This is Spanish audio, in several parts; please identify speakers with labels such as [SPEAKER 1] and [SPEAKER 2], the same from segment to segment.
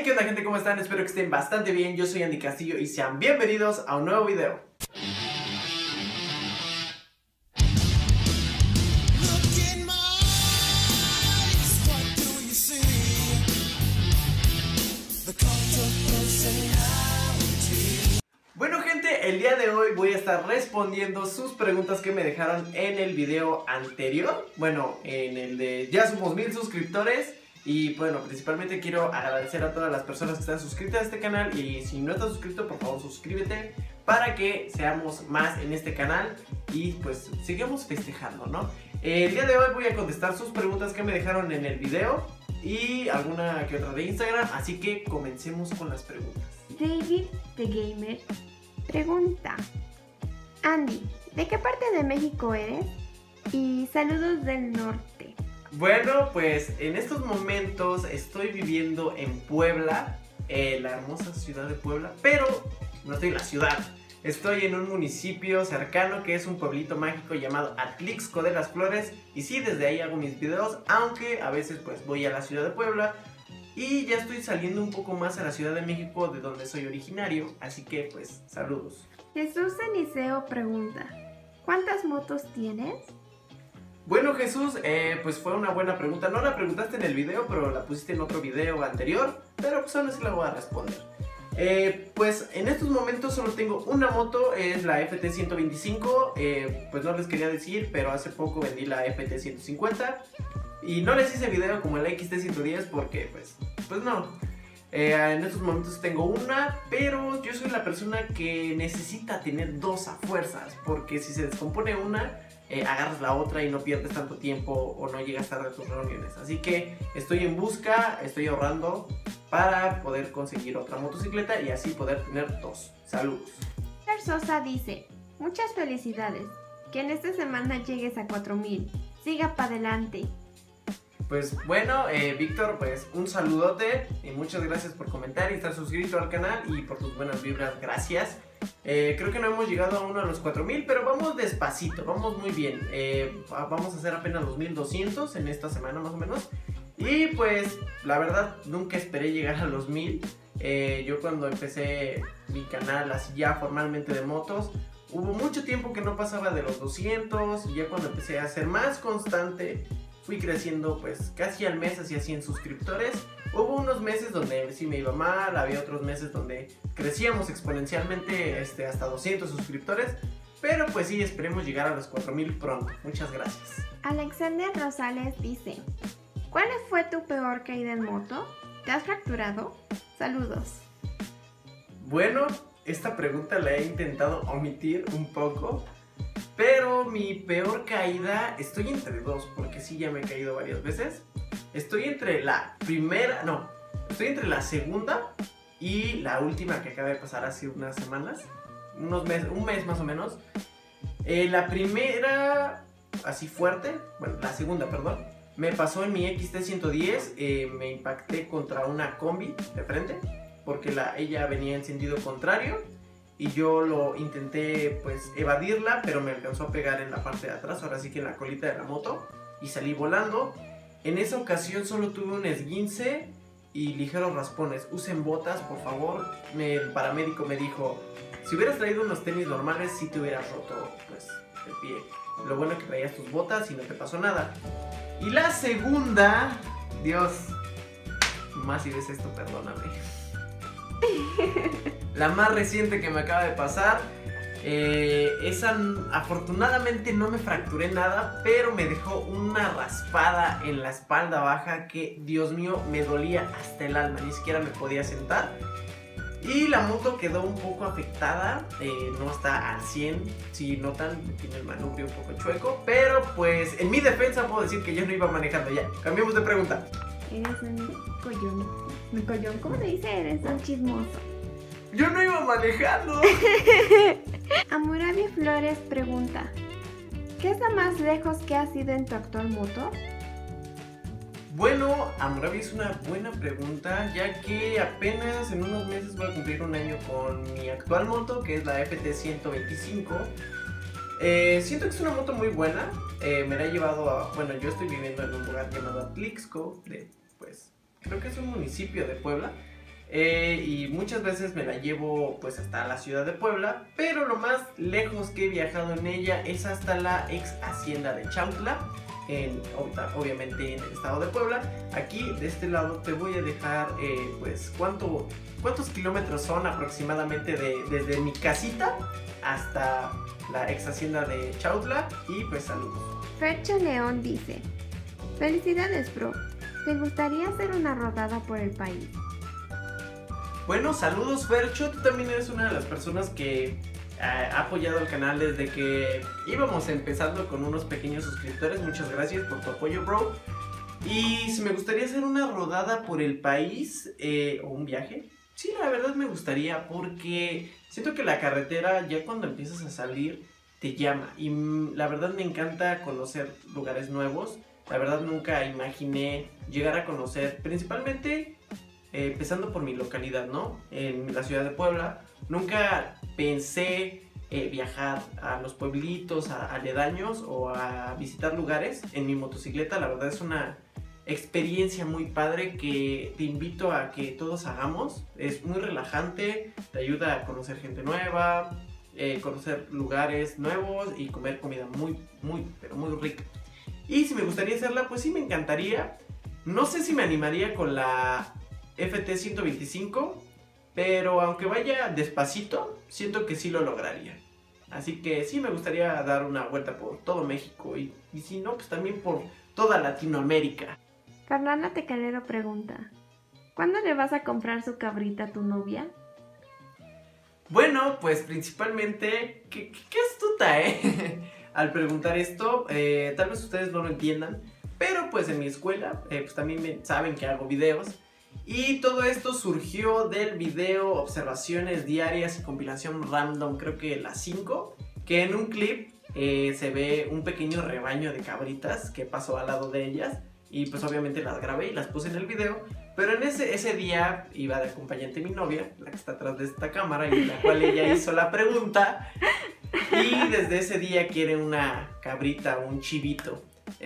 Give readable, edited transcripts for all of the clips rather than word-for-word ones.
[SPEAKER 1] ¿Qué onda, gente? ¿Cómo están? Espero que estén bastante bien. Yo soy Andy Castillo y sean bienvenidos a un nuevo video. Bueno, gente, el día de hoy voy a estar respondiendo sus preguntas que me dejaron en el video anterior. Bueno, en el de ya somos 1000 suscriptores. Y bueno, principalmente quiero agradecer a todas las personas que están suscritas a este canal. Y si no estás suscrito, por favor suscríbete para que seamos más en este canal y pues sigamos festejando, ¿no? El día de hoy voy a contestar sus preguntas que me dejaron en el video y alguna que otra de Instagram, así que comencemos con las preguntas.
[SPEAKER 2] David the Gamer pregunta: Andy, ¿de qué parte de México eres? Y saludos del norte.
[SPEAKER 1] Bueno, pues en estos momentos estoy viviendo en Puebla, la hermosa ciudad de Puebla, pero no estoy en la ciudad. Estoy en un municipio cercano que es un pueblito mágico llamado Atlixco de las Flores. Y sí, desde ahí hago mis videos, aunque a veces pues voy a la ciudad de Puebla. Y ya estoy saliendo un poco más a la Ciudad de México, de donde soy originario. Así que pues, saludos.
[SPEAKER 2] Jesús Eliseo pregunta: ¿cuántas motos tienes?
[SPEAKER 1] Bueno, Jesús, pues fue una buena pregunta. No la preguntaste en el video, pero la pusiste en otro video anterior. Pero pues aún así la voy a responder. Pues en estos momentos solo tengo una moto, es la FT125. Pues no les quería decir, pero hace poco vendí la FT150. Y no les hice video como el XT110 porque pues no. En estos momentos tengo una, pero yo soy la persona que necesita tener dos a fuerzas. Porque si se descompone una, agarras la otra y no pierdes tanto tiempo o no llegas tarde a tus reuniones. Así que estoy en busca, estoy ahorrando para poder conseguir otra motocicleta y así poder tener dos. Saludos.
[SPEAKER 2] Víctor Sosa dice: muchas felicidades, que en esta semana llegues a 4000. Siga para adelante.
[SPEAKER 1] Pues bueno, Víctor, pues un saludote y muchas gracias por comentar y estar suscrito al canal y por tus buenas vibras, gracias. Creo que no hemos llegado aún a los 4000, pero vamos despacito, vamos muy bien. Vamos a hacer apenas los 1200 en esta semana más o menos. Y pues la verdad nunca esperé llegar a los 1000. Yo cuando empecé mi canal así ya formalmente de motos, hubo mucho tiempo que no pasaba de los 200. Y ya cuando empecé a ser más constante, fui creciendo pues casi al mes hacia 100 suscriptores. Hubo unos meses donde sí me iba mal, había otros meses donde crecíamos exponencialmente hasta 200 suscriptores. Pero pues sí, esperemos llegar a los 4000 pronto. Muchas gracias.
[SPEAKER 2] Alexander Rosales dice: ¿cuál fue tu peor caída en moto? ¿Te has fracturado? Saludos.
[SPEAKER 1] Bueno, esta pregunta la he intentado omitir un poco. Pero mi peor caída, estoy entre dos, porque sí ya me he caído varias veces. Estoy entre la segunda y la última que acaba de pasar hace unas semanas, un mes más o menos. La primera, así fuerte, bueno, la segunda, perdón, me pasó en mi XT110, me impacté contra una combi de frente, porque ella venía en sentido contrario. Y yo lo intenté pues evadirla, pero me alcanzó a pegar en la parte de atrás, ahora sí que en la colita de la moto, y salí volando. En esa ocasión solo tuve un esguince y ligeros raspones. Usen botas, por favor. El paramédico me dijo: si hubieras traído unos tenis normales, sí te hubieras roto pues el pie. Lo bueno es que traías tus botas y no te pasó nada. Y la segunda, Dios, más si ves esto, perdóname. La más reciente que me acaba de pasar, esa afortunadamente no me fracturé nada, pero me dejó una raspada en la espalda baja que, Dios mío, me dolía hasta el alma, ni siquiera me podía sentar. Y la moto quedó un poco afectada, no está al 100, si notan, tiene el manubrio un poco chueco, pero pues en mi defensa puedo decir que yo no iba manejando ya. Cambiemos de pregunta.
[SPEAKER 2] Eres un collón. ¿Un collón? ¿Cómo se dice? Eres un chismoso.
[SPEAKER 1] Yo no iba manejando.
[SPEAKER 2] Amurabi Flores pregunta: ¿qué es lo más lejos que has ido en tu actual moto?
[SPEAKER 1] Bueno, Amurabi, es una buena pregunta, ya que apenas en unos meses voy a cumplir un año con mi actual moto, que es la FT125. Siento que es una moto muy buena. Me la he llevado a... Bueno, yo estoy viviendo en un lugar llamado Atlixco, pues creo que es un municipio de Puebla. y muchas veces me la llevo pues hasta la ciudad de Puebla, pero lo más lejos que he viajado en ella es hasta la ex hacienda de Chautla, obviamente en el estado de Puebla. Aquí de este lado te voy a dejar pues cuántos kilómetros son aproximadamente desde mi casita hasta la ex hacienda de Chautla. Y pues saludos.
[SPEAKER 2] Fercho León dice: felicidades, bro. ¿Te gustaría hacer una rodada por el país?
[SPEAKER 1] Bueno, saludos, Fercho. Tú también eres una de las personas que ha apoyado el canal desde que íbamos empezando con unos pequeños suscriptores. Muchas gracias por tu apoyo, bro. Y si me gustaría hacer una rodada por el país o un viaje, sí, la verdad me gustaría, porque siento que la carretera ya cuando empiezas a salir te llama. Y la verdad me encanta conocer lugares nuevos. La verdad nunca imaginé llegar a conocer, principalmente empezando por mi localidad, ¿no? En la ciudad de Puebla. Nunca pensé viajar a los pueblitos, a aledaños o a visitar lugares en mi motocicleta. La verdad es una experiencia muy padre que te invito a que todos hagamos. Es muy relajante, te ayuda a conocer gente nueva, conocer lugares nuevos y comer comida pero muy rica. Y si me gustaría hacerla, pues sí me encantaría. No sé si me animaría con la FT 125, pero aunque vaya despacito, siento que sí lo lograría. Así que sí me gustaría dar una vuelta por todo México y si no, pues también por toda Latinoamérica.
[SPEAKER 2] Fernanda Tecalero pregunta: ¿cuándo le vas a comprar su cabrita a tu novia?
[SPEAKER 1] Bueno, pues principalmente, qué astuta, al preguntar esto. Tal vez ustedes no lo entiendan, pero pues en mi escuela pues también saben que hago videos. Y todo esto surgió del video Observaciones Diarias y Compilación Random, creo que las 5, que en un clip se ve un pequeño rebaño de cabritas que pasó al lado de ellas. Y pues obviamente las grabé y las puse en el video. Pero en ese día iba de acompañante mi novia, la que está atrás de esta cámara, y la cual ella hizo la pregunta. Y desde ese día quiere una cabrita, un chivito.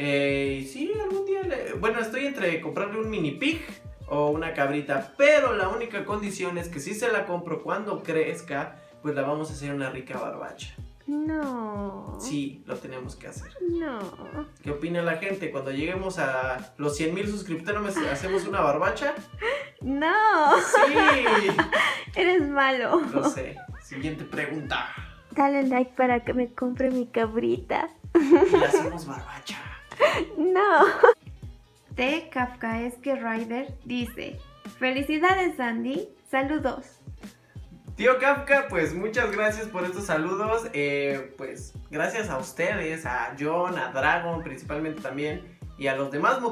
[SPEAKER 1] Sí, algún día bueno, estoy entre comprarle un mini pig o una cabrita, pero la única condición es que si se la compro cuando crezca, pues la vamos a hacer una rica barbacha.
[SPEAKER 2] No.
[SPEAKER 1] Sí, lo tenemos que hacer.
[SPEAKER 2] No.
[SPEAKER 1] ¿Qué opina la gente? Cuando lleguemos a los 100,000 suscriptores, ¿hacemos una barbacha?
[SPEAKER 2] No.
[SPEAKER 1] Sí.
[SPEAKER 2] Eres malo.
[SPEAKER 1] Lo sé. Siguiente pregunta.
[SPEAKER 2] Dale like para que me compre mi cabrita.
[SPEAKER 1] Y hacemos barbacha.
[SPEAKER 2] No. T. Kafkaesque Rider dice: felicidades, Andy. Saludos.
[SPEAKER 1] Tío Kafka, pues muchas gracias por estos saludos. Pues gracias a ustedes, a John, a Dragon principalmente también, y a los demás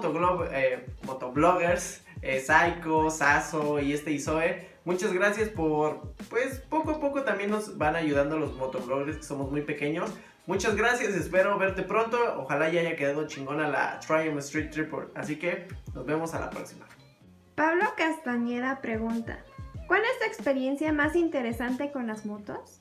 [SPEAKER 1] motobloggers, Psycho, Sasso y Isoe. Muchas gracias por, pues poco a poco también nos van ayudando los motobloggers, que somos muy pequeños. Muchas gracias, espero verte pronto. Ojalá ya haya quedado chingona la Triumph Street Report. Así que nos vemos a la próxima.
[SPEAKER 2] Pablo Castañeda pregunta: ¿cuál es tu experiencia más interesante con las motos?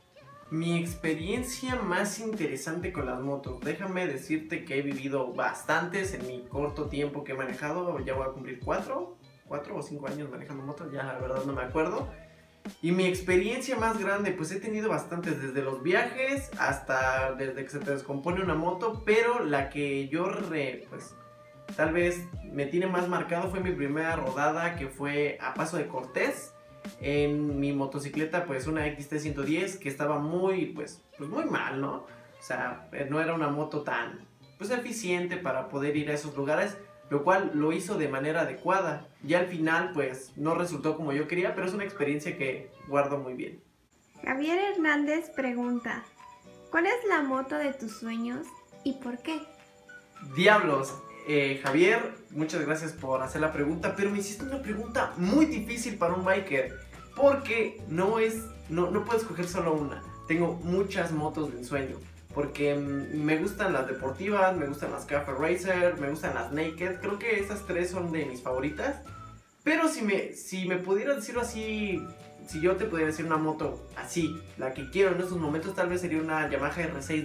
[SPEAKER 1] Mi experiencia más interesante con las motos, déjame decirte que he vivido bastantes en mi corto tiempo que he manejado. Ya voy a cumplir 4 o 5 años manejando motos, ya la verdad no me acuerdo. Y mi experiencia más grande, pues he tenido bastantes, desde los viajes hasta desde que se te descompone una moto. Pero la que yo pues tal vez me tiene más marcado fue mi primera rodada, que fue a Paso de Cortés en mi motocicleta, pues una XT110 que estaba muy mal, ¿no? O sea, no era una moto tan pues eficiente para poder ir a esos lugares, lo cual lo hizo de manera adecuada. Ya al final pues no resultó como yo quería, pero es una experiencia que guardo muy bien.
[SPEAKER 2] Javier Hernández pregunta: ¿cuál es la moto de tus sueños y por qué?
[SPEAKER 1] Diablos, Javier, muchas gracias por hacer la pregunta, pero me hiciste una pregunta muy difícil para un biker, porque no puedo escoger solo una. Tengo muchas motos de ensueño, porque me gustan las deportivas, me gustan las Cafe Racer, me gustan las Naked. Creo que esas tres son de mis favoritas. Pero si me pudieras decirlo así, si yo te pudiera decir una moto así, la que quiero en estos momentos, tal vez sería una Yamaha R6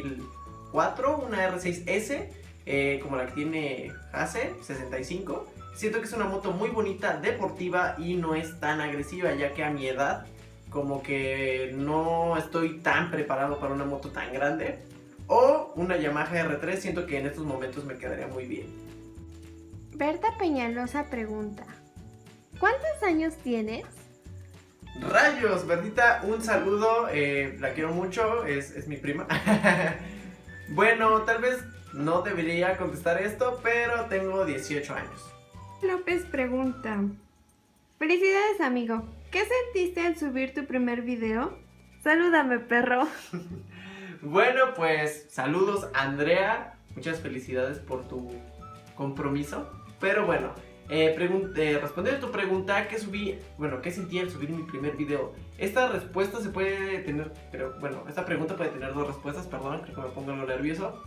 [SPEAKER 1] 2004, una R6S, como la que tiene Hase 65. siento que es una moto muy bonita, deportiva y no es tan agresiva, ya que a mi edad como que no estoy tan preparado para una moto tan grande. O una Yamaha R3, siento que en estos momentos me quedaría muy bien.
[SPEAKER 2] Berta Peñalosa pregunta, ¿cuántos años tienes?
[SPEAKER 1] ¡Rayos! Bertita, un saludo, la quiero mucho, es mi prima. Bueno, tal vez no debería contestar esto, pero tengo 18 años.
[SPEAKER 2] López pregunta, felicidades amigo, ¿qué sentiste al subir tu primer video? Salúdame, perro.
[SPEAKER 1] Bueno, pues saludos Andrea, muchas felicidades por tu compromiso. Pero bueno, respondiendo a tu pregunta, ¿qué sentí al subir mi primer video? Esta respuesta se puede tener, pero bueno, esta pregunta puede tener dos respuestas, perdón, creo que me pongo algo nervioso.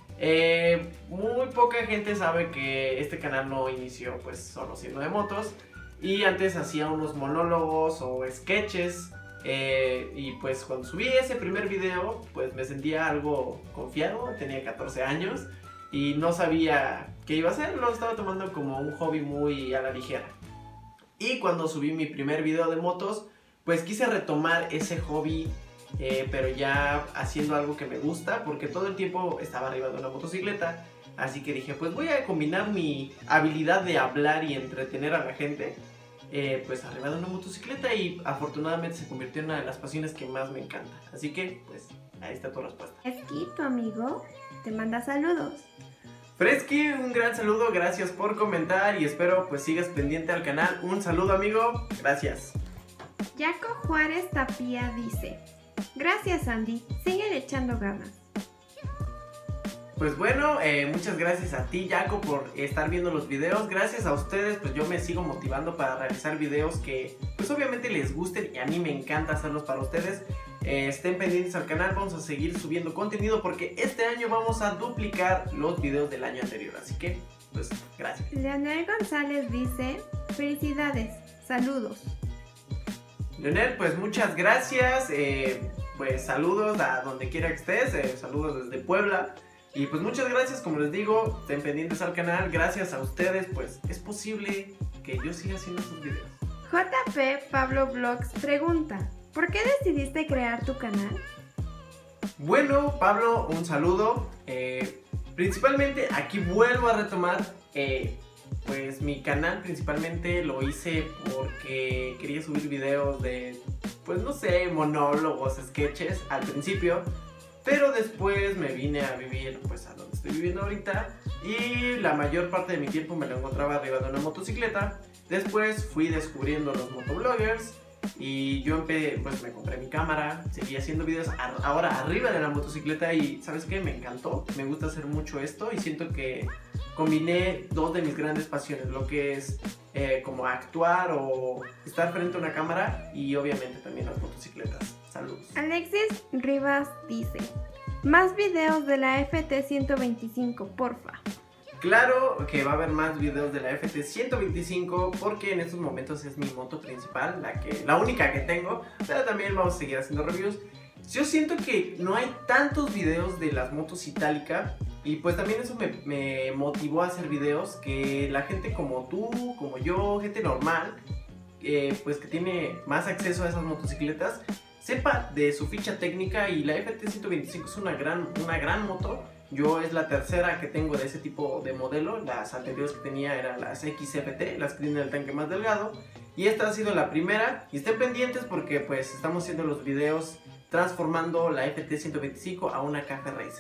[SPEAKER 1] Muy poca gente sabe que este canal no inició pues solo siendo de motos. Y antes hacía unos monólogos o sketches. Y pues cuando subí ese primer video pues me sentía algo confiado, tenía 14 años y no sabía qué iba a hacer, lo estaba tomando como un hobby muy a la ligera. Y cuando subí mi primer video de motos pues quise retomar ese hobby, pero ya haciendo algo que me gusta, porque todo el tiempo estaba arriba de una motocicleta. Así que dije, pues voy a combinar mi habilidad de hablar y entretener a la gente pues arriba de una motocicleta, y afortunadamente se convirtió en una de las pasiones que más me encanta. Así que pues ahí está tu respuesta.
[SPEAKER 2] Fresky, tu amigo, te manda saludos.
[SPEAKER 1] Fresky, un gran saludo, gracias por comentar y espero pues sigas pendiente al canal. Un saludo amigo, gracias.
[SPEAKER 2] Jaco Juárez Tapía dice, gracias Andy, sigue echando ganas.
[SPEAKER 1] Pues bueno, muchas gracias a ti Jaco por estar viendo los videos. Gracias a ustedes pues yo me sigo motivando para realizar videos que pues obviamente les gusten, y a mí me encanta hacerlos para ustedes. Estén pendientes al canal, vamos a seguir subiendo contenido porque este año vamos a duplicar los videos del año anterior. Así que pues gracias.
[SPEAKER 2] Leonel González dice, felicidades, saludos.
[SPEAKER 1] Leonel, pues muchas gracias, pues saludos a donde quiera que estés, saludos desde Puebla. Y pues muchas gracias, como les digo, estén pendientes al canal, gracias a ustedes, pues es posible que yo siga haciendo sus videos.
[SPEAKER 2] JP Pablo Vlogs pregunta, ¿por qué decidiste crear tu canal?
[SPEAKER 1] Bueno, Pablo, un saludo. Principalmente aquí vuelvo a retomar, pues mi canal principalmente lo hice porque quería subir videos de, pues no sé, monólogos, sketches al principio. Pero después me vine a vivir pues a donde estoy viviendo ahorita, y la mayor parte de mi tiempo me lo encontraba arriba de una motocicleta. Después fui descubriendo los motobloggers y yo pues me compré mi cámara, seguí haciendo videos ahora arriba de la motocicleta, y ¿sabes qué? Me encantó, me gusta hacer mucho esto y siento que combiné dos de mis grandes pasiones, lo que es como actuar o estar frente a una cámara, y obviamente también las motocicletas. Saludos.
[SPEAKER 2] Alexis Rivas dice, más videos de la FT125, porfa.
[SPEAKER 1] Claro que va a haber más videos de la FT125 porque en estos momentos es mi moto principal, la única que tengo, pero también vamos a seguir haciendo reviews. Yo siento que no hay tantos videos de las motos Itálica, y pues también eso me motivó a hacer videos, que la gente como tú, como yo, gente normal, pues que tiene más acceso a esas motocicletas, sepa de su ficha técnica. Y la FT125 es una gran moto. Yo es la tercera que tengo de ese tipo de modelo. Las anteriores que tenía eran las XFT, las que tienen el tanque más delgado, y esta ha sido la primera. Y estén pendientes porque pues estamos haciendo los videos transformando la FT125 a una Cafe Racer.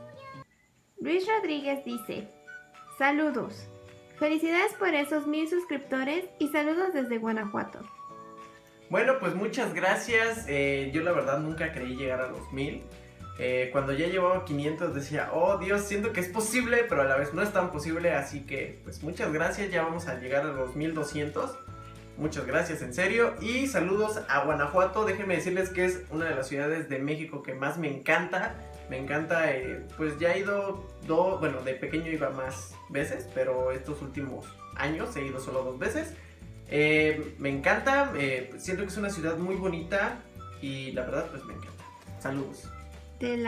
[SPEAKER 2] Luis Rodríguez dice, saludos, felicidades por esos 1000 suscriptores y saludos desde Guanajuato.
[SPEAKER 1] Bueno, pues muchas gracias. Yo la verdad nunca creí llegar a los 1000. Cuando ya llevaba 500 decía, oh Dios, siento que es posible, pero a la vez no es tan posible. Así que pues muchas gracias, ya vamos a llegar a los 1200. Muchas gracias, en serio. Y saludos a Guanajuato. Déjenme decirles que es una de las ciudades de México que más me encanta. Me encanta, pues ya he ido bueno, de pequeño iba más veces, pero estos últimos años he ido solo 2 veces. Me encanta, siento que es una ciudad muy bonita y la verdad pues me encanta. Saludos.
[SPEAKER 2] Del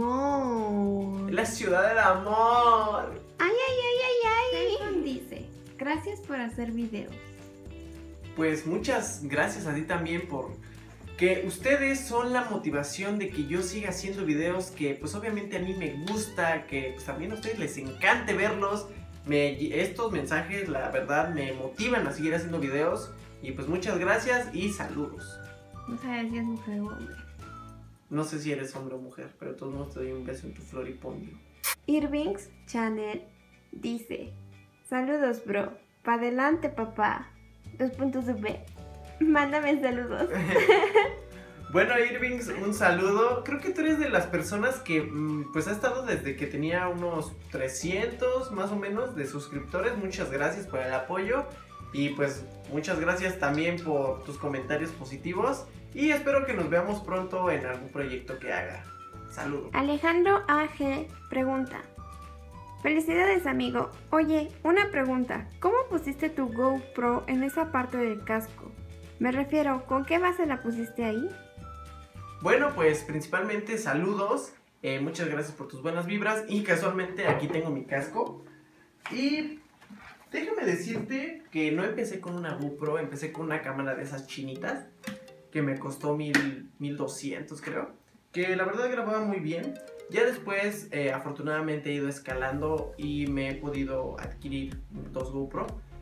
[SPEAKER 2] amor.
[SPEAKER 1] La ciudad del amor.
[SPEAKER 2] Ay, ay, ay, ay, ay. Nelson dice, Gracias por hacer videos.
[SPEAKER 1] Pues muchas gracias a ti también por que ustedes son la motivación de que yo siga haciendo videos que pues obviamente a mí me gusta, que pues también a ustedes les encante verlos. Estos mensajes la verdad me motivan a seguir haciendo videos y pues muchas gracias y saludos.
[SPEAKER 2] No sabes si es mujer o hombre.
[SPEAKER 1] No sé si eres hombre o mujer, pero de todos modos te doy un beso en tu floripondio.
[SPEAKER 2] Irvings Channel dice: saludos, bro. Pa' adelante, papá. V. Mándame saludos.
[SPEAKER 1] Bueno, Irvings, un saludo. Creo que tú eres de las personas que pues ha estado desde que tenía unos 300 más o menos de suscriptores. Muchas gracias por el apoyo y pues muchas gracias también por tus comentarios positivos y espero que nos veamos pronto en algún proyecto que haga. Saludos.
[SPEAKER 2] Alejandro AG pregunta: felicidades, amigo. Oye, una pregunta. ¿Cómo pusiste tu GoPro en esa parte del casco? Me refiero, ¿con qué base la pusiste ahí?
[SPEAKER 1] Bueno, pues principalmente saludos, muchas gracias por tus buenas vibras y casualmente aquí tengo mi casco y déjame decirte que no empecé con una GoPro, empecé con una cámara de esas chinitas que me costó 1200 creo, que la verdad grababa muy bien. Ya después afortunadamente he ido escalando y me he podido adquirir 2 GoPro.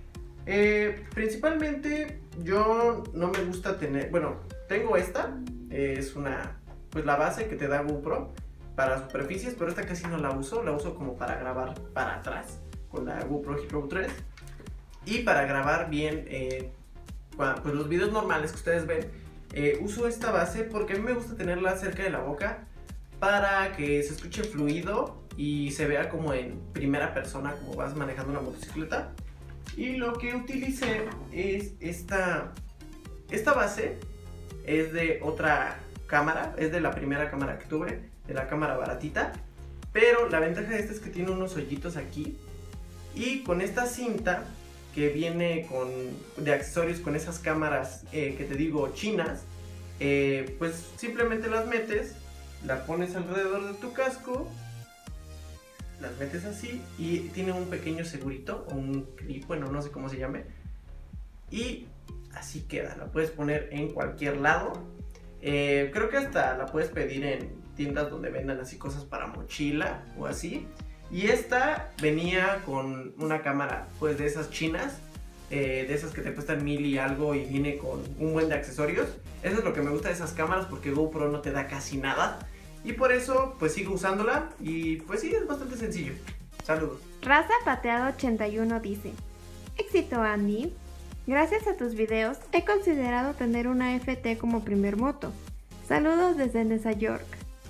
[SPEAKER 1] Principalmente yo no me gusta tener, bueno, tengo esta, es una, pues la base que te da GoPro para superficies, pero esta casi no la uso como para grabar para atrás con la GoPro Hero 3 y para grabar bien, pues los videos normales que ustedes ven, uso esta base porque a mí me gusta tenerla cerca de la boca para que se escuche fluido y se vea como en primera persona como vas manejando una motocicleta. Y lo que utilicé es esta base, es de otra cámara, es de la primera cámara que tuve, de la cámara baratita, pero la ventaja de esta es que tiene unos hoyitos aquí y con esta cinta que viene de accesorios con esas cámaras que te digo chinas, pues simplemente las metes, la pones alrededor de tu casco, las metes así y tiene un pequeño segurito o un clip, bueno, no sé cómo se llame, y así queda. La puedes poner en cualquier lado, creo que hasta la puedes pedir en tiendas donde vendan así cosas para mochila o así. Y esta venía con una cámara pues de esas chinas, de esas que te cuestan 1000 y algo y viene con un buen de accesorios. Eso es lo que me gusta de esas cámaras porque GoPro no te da casi nada. Y por eso pues sigo usándola y pues sí, es bastante sencillo. Saludos.
[SPEAKER 2] Raza Pateado 81 dice: éxito, Andy. Gracias a tus videos he considerado tener una FT como primer moto. Saludos desde Nesa York.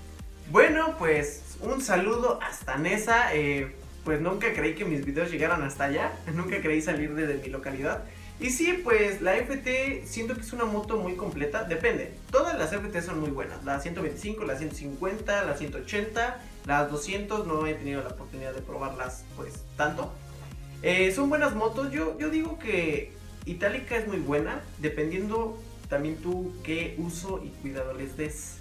[SPEAKER 1] Bueno, pues un saludo hasta Nesa. Pues nunca creí que mis videos llegaran hasta allá. Nunca creí salir de mi localidad. Y sí, pues la FT siento que es una moto muy completa, depende. Todas las FT son muy buenas, la 125, la 150, la 180, las 200 no he tenido la oportunidad de probarlas pues tanto. Son buenas motos, yo digo que Itálica es muy buena, dependiendo también tú qué uso y cuidado les des.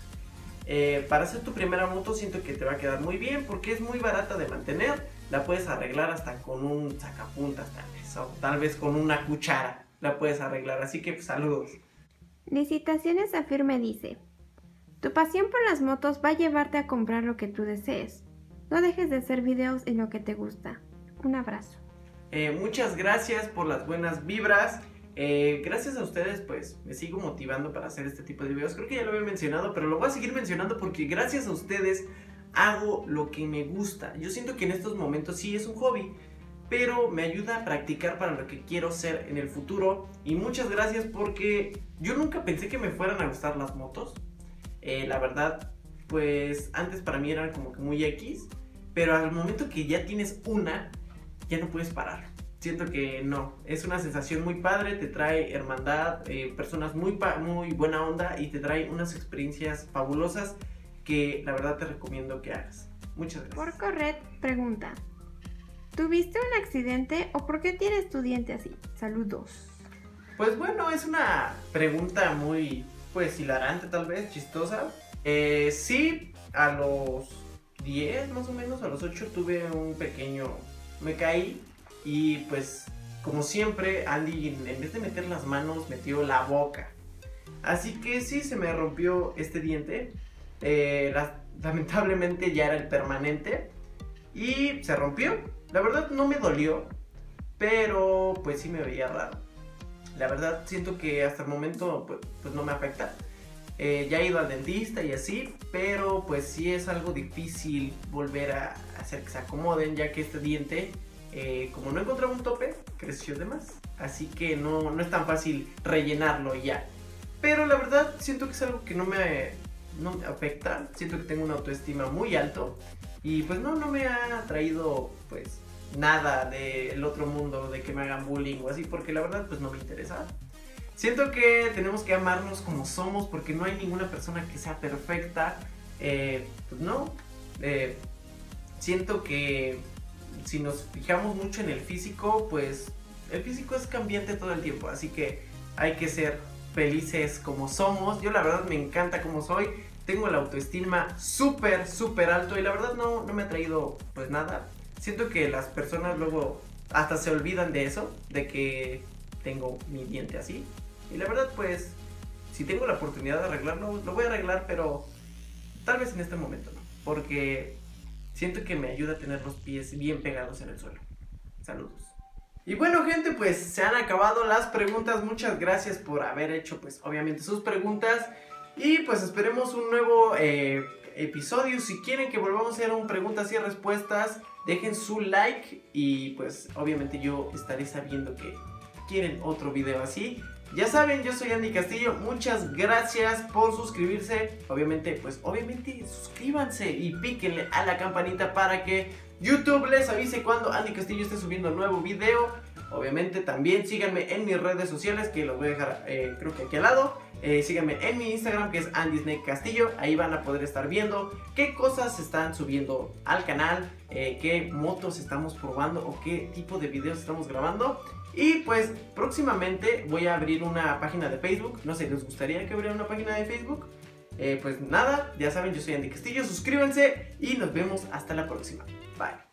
[SPEAKER 1] Para hacer tu primera moto siento que te va a quedar muy bien porque es muy barata de mantener, la puedes arreglar hasta con un sacapuntas tal vez con una cuchara la puedes arreglar, así que pues, saludos.
[SPEAKER 2] Licitaciones Afirme dice: tu pasión por las motos va a llevarte a comprar lo que tú desees. No dejes de hacer videos en lo que te gusta. Un abrazo.
[SPEAKER 1] Muchas gracias por las buenas vibras. Gracias a ustedes pues me sigo motivando para hacer este tipo de videos. Creo que ya lo había mencionado, pero lo voy a seguir mencionando porque gracias a ustedes hago lo que me gusta. Yo siento que en estos momentos sí es un hobby, pero me ayuda a practicar para lo que quiero ser en el futuro. Y muchas gracias porque yo nunca pensé que me fueran a gustar las motos. La verdad, pues antes para mí eran como que muy X, pero al momento que ya tienes una, ya no puedes parar. Siento que no, es una sensación muy padre, te trae hermandad, personas muy buena onda y te trae unas experiencias fabulosas que la verdad te recomiendo que hagas. Muchas gracias.
[SPEAKER 2] Por Corret pregunta: ¿tuviste un accidente o por qué tienes tu diente así? Saludos.
[SPEAKER 1] Pues bueno, es una pregunta muy, pues hilarante tal vez, chistosa. Sí, a los 10 más o menos, a los 8 tuve un pequeño, me caí y pues como siempre, Andy en vez de meter las manos metió la boca. Así que sí, se me rompió este diente. Lamentablemente ya era el permanente y se rompió. La verdad no me dolió, pero pues sí me veía raro. La verdad siento que hasta el momento pues no me afecta. Ya he ido al dentista y así, pero pues sí es algo difícil volver a hacer que se acomoden, ya que este diente, como no encontraba un tope, creció de más. Así que no es tan fácil rellenarlo ya. Pero la verdad siento que es algo que no me afecta. Siento que tengo una autoestima muy alto y pues no me ha traído pues nada del otro mundo, de que me hagan bullying o así, porque la verdad pues no me interesa. Siento que tenemos que amarnos como somos, porque no hay ninguna persona que sea perfecta. Pues no. Siento que si nos fijamos mucho en el físico, pues el físico es cambiante todo el tiempo, así que hay que ser felices como somos. Yo la verdad me encanta como soy. Tengo la autoestima súper alto y la verdad no me ha traído pues nada. Siento que las personas luego hasta se olvidan de eso, de que tengo mi diente así. Y la verdad pues, si tengo la oportunidad de arreglarlo, lo voy a arreglar, pero tal vez en este momento no. Porque siento que me ayuda a tener los pies bien pegados en el suelo. Saludos. Y bueno, gente, pues se han acabado las preguntas. Muchas gracias por haber hecho pues obviamente sus preguntas. Y pues esperemos un nuevo episodio. Si quieren que volvamos a hacer un preguntas y respuestas, dejen su like y pues obviamente yo estaré sabiendo que quieren otro video así. Ya saben, yo soy Andy Castillo, muchas gracias por suscribirse. Obviamente suscríbanse y píquenle a la campanita para que YouTube les avise cuando Andy Castillo esté subiendo nuevo video. Obviamente también síganme en mis redes sociales, que los voy a dejar creo que aquí al lado. Síganme en mi Instagram, que es Andy Snake Castillo. Ahí van a poder estar viendo qué cosas se están subiendo al canal, qué motos estamos probando o qué tipo de videos estamos grabando. Y pues próximamente voy a abrir una página de Facebook. No sé, ¿les gustaría que abriera una página de Facebook? Pues nada, ya saben, yo soy Andy Castillo. Suscríbanse y nos vemos hasta la próxima. Bye.